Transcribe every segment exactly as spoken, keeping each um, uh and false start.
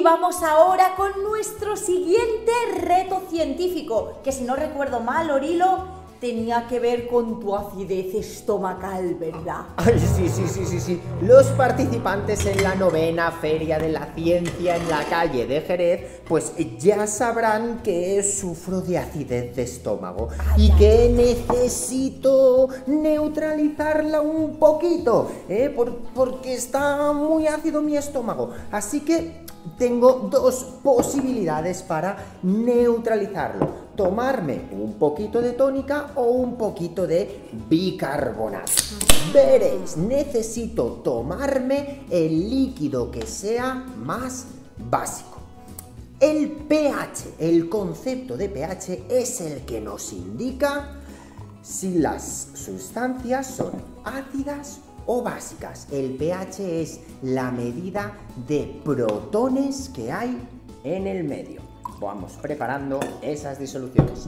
vamos ahora con nuestro siguiente reto científico, que si no recuerdo mal, Orilo, tenía que ver con tu acidez estomacal, ¿verdad? Ay, sí, sí, sí, sí, sí. Los participantes en la novena Feria de la Ciencia en la calle de Jerez, pues ya sabrán que sufro de acidez de estómago ay, y ay, que ay. necesito neutralizarla un poquito, ¿eh? Por, porque está muy ácido mi estómago. Así que tengo dos posibilidades para neutralizarlo. Tomarme un poquito de tónica o un poquito de bicarbonato. Veréis, necesito tomarme el líquido que sea más básico. El pH, el concepto de pH es el que nos indica si las sustancias son ácidas o básicas. El pH es la medida de protones que hay en el medio. Vamos preparando esas disoluciones.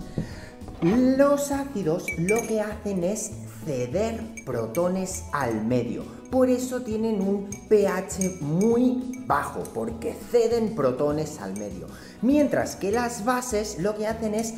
Los ácidos lo que hacen es ceder protones al medio. Por eso tienen un pH muy bajo, porque ceden protones al medio. Mientras que las bases lo que hacen es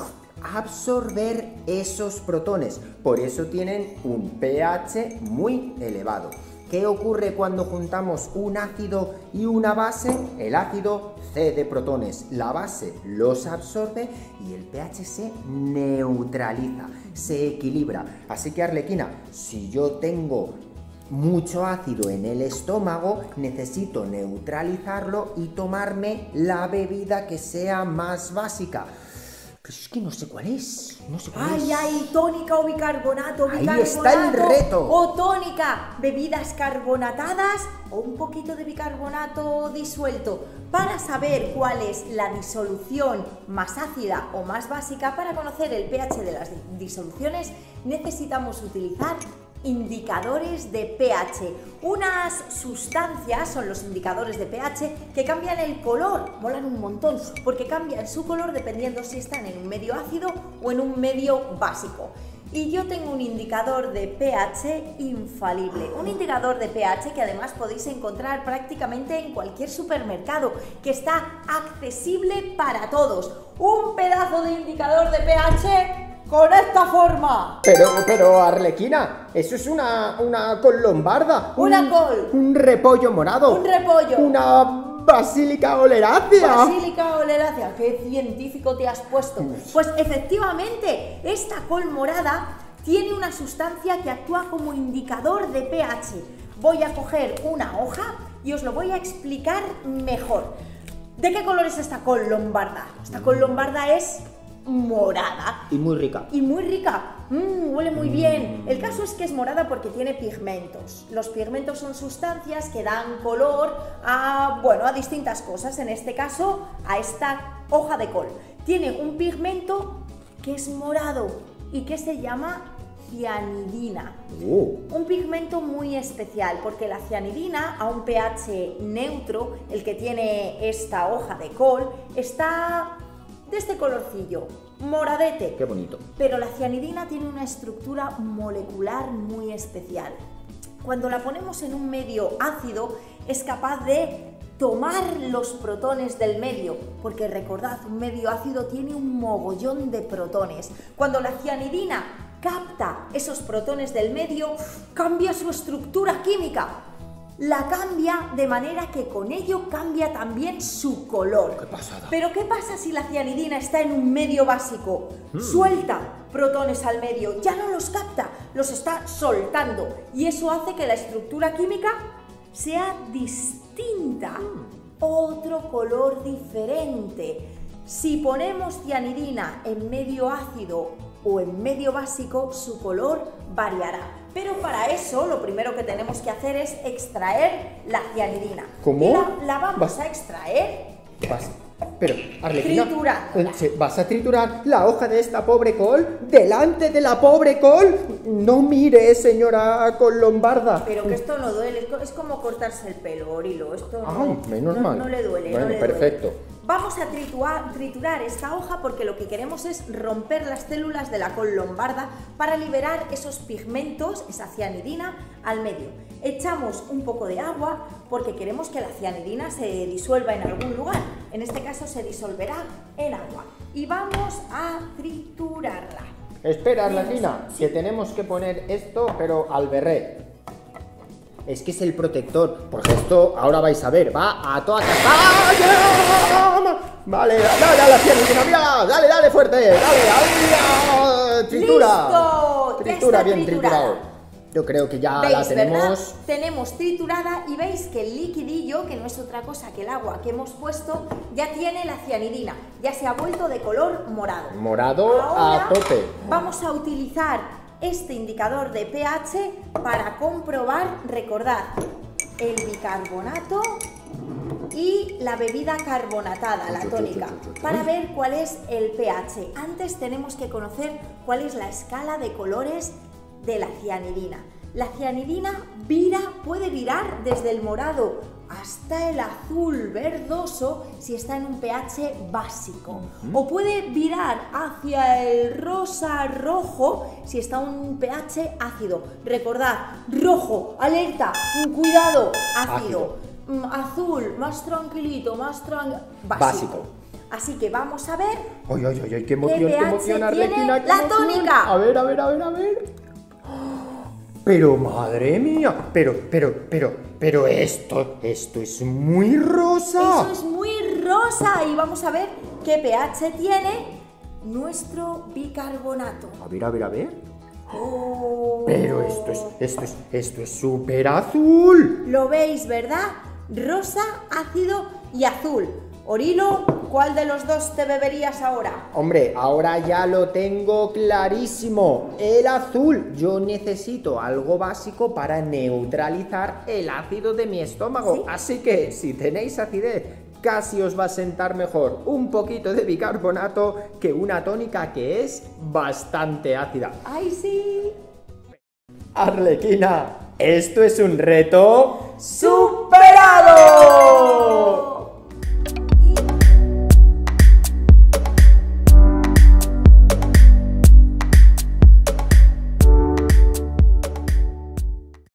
absorber esos protones. Por eso tienen un pH muy elevado. ¿Qué ocurre cuando juntamos un ácido y una base? El ácido cede protones, la base los absorbe y el pH se neutraliza, se equilibra. Así que, Arlequina, si yo tengo mucho ácido en el estómago, necesito neutralizarlo y tomarme la bebida que sea más básica. Es que no sé cuál es, no sé cuál ay, es. ay, tónica o bicarbonato, Ahí bicarbonato. está el reto. O tónica, bebidas carbonatadas o un poquito de bicarbonato disuelto. Para saber cuál es la disolución más ácida o más básica, para conocer el pH de las disoluciones, necesitamos utilizar indicadores de pH. Unas sustancias son los indicadores de pH que cambian el color, molan un montón, porque cambian su color dependiendo si están en un medio ácido o en un medio básico. Y yo tengo un indicador de pH infalible, un indicador de pH que además podéis encontrar prácticamente en cualquier supermercado, que está accesible para todos. Un pedazo de indicador de pH con esta forma. Pero, pero, Arlequina, eso es una, una col lombarda. Una un, col. Un repollo morado. Un repollo. Una basílica oleracea. Basílica oleracea. ¿Qué científico te has puesto? Pues efectivamente, esta col morada tiene una sustancia que actúa como indicador de pH. Voy a coger una hoja y os lo voy a explicar mejor. ¿De qué color es esta col lombarda? Esta col lombarda es morada. Y muy rica. Y muy rica. Mmm, huele muy bien. El caso es que es morada porque tiene pigmentos. Los pigmentos son sustancias que dan color a, bueno, a distintas cosas. En este caso, a esta hoja de col. Tiene un pigmento que es morado y que se llama cianidina. Oh. Un pigmento muy especial porque la cianidina, a un pH neutro, el que tiene esta hoja de col, está de este colorcillo, moradete. Qué bonito. Pero la cianidina tiene una estructura molecular muy especial. Cuando la ponemos en un medio ácido, es capaz de tomar los protones del medio, porque recordad, un medio ácido tiene un mogollón de protones. Cuando la cianidina capta esos protones del medio, cambia su estructura química. La cambia de manera que con ello cambia también su color. ¡Qué pasada! Pero ¿qué pasa si la cianidina está en un medio básico? Mm. Suelta protones al medio, ya no los capta, los está soltando. Y eso hace que la estructura química sea distinta, mm. otro color diferente. Si ponemos cianidina en medio ácido o en medio básico, su color variará. Pero para eso lo primero que tenemos que hacer es extraer la cianidina. ¿Cómo? La, la vamos Vas. a extraer. Vas. Pero, Arlequina, Triturándola. ¿vas a triturar la hoja de esta pobre col? ¿Delante de la pobre col? No mire, señora col lombarda. Pero que esto no duele, es como cortarse el pelo, Orilo. Esto no, Ay, menos no, mal. no le duele. Bueno, no le perfecto. Duele. Vamos a triturar, triturar esta hoja porque lo que queremos es romper las células de la col lombarda para liberar esos pigmentos, esa cianidina, al medio. Echamos un poco de agua porque queremos que la cianidina se disuelva en algún lugar. En este caso se disolverá en agua. Y vamos a triturarla. Espera, Arlequina, que tenemos que poner esto, pero al berré. Es que es el protector, porque esto, ahora vais a ver, va a toda ¡Ah! Vale, dale a la cianidina, mira, dale, dale fuerte, dale, ahí, tritura. ¡Listo! Tritura, bien triturada. triturado. Yo creo que ya ¿Veis, la tenemos. ¿verdad? Tenemos triturada y veis que el liquidillo, que no es otra cosa que el agua que hemos puesto, ya tiene la cianidina, ya se ha vuelto de color morado. Morado Ahora a tope. Vamos a utilizar este indicador de pH para comprobar, recordad, el bicarbonato y la bebida carbonatada, la tónica, para ver cuál es el pH. Antes tenemos que conocer cuál es la escala de colores de la cianidina. La cianidina vira, puede virar desde el morado hasta el azul verdoso si está en un pH básico, o puede virar hacia el rosa rojo si está en un pH ácido. Recordad, rojo, alerta, cuidado, ácido, ácido. Azul, más tranquilito, más tranquilo, básico. básico. Así que vamos a ver. ¡Ay, ay, ay! ¡Qué emoción, qué emoción, Arlequina! ¡Qué la emoción! tónica! A ver, a ver, a ver, a ver. Pero madre mía, pero, pero, pero, pero esto, esto es muy rosa. Eso es muy rosa y vamos a ver qué pH tiene nuestro bicarbonato. A ver, a ver, a ver. Oh. Pero esto es, esto es, esto es súper azul. Lo veis, ¿verdad? Rosa, ácido y azul. Orilo, ¿cuál de los dos te beberías ahora? Hombre, ahora ya lo tengo clarísimo. El azul. Yo necesito algo básico para neutralizar el ácido de mi estómago. ¿Sí? Así que, si tenéis acidez, casi os va a sentar mejor un poquito de bicarbonato que una tónica que es bastante ácida. ¡Ay, sí! Arlequina, esto es un reto superado.